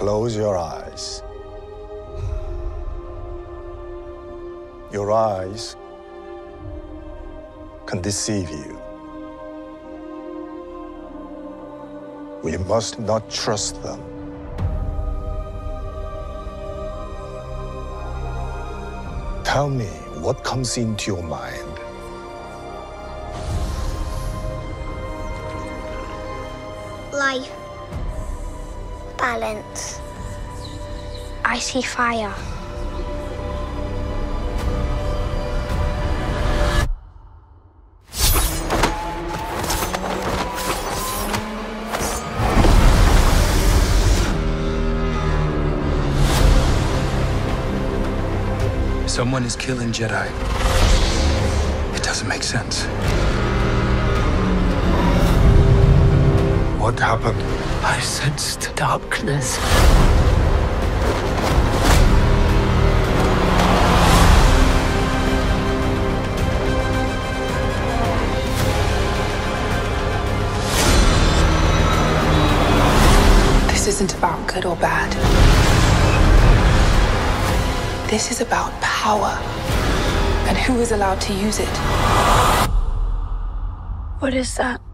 Close your eyes. Your eyes can deceive you. We must not trust them. Tell me what comes into your mind. Life. Balance. I see fire. Someone is killing Jedi. It doesn't make sense. What happened? I sensed darkness. This isn't about good or bad. This is about power and who is allowed to use it. What is that?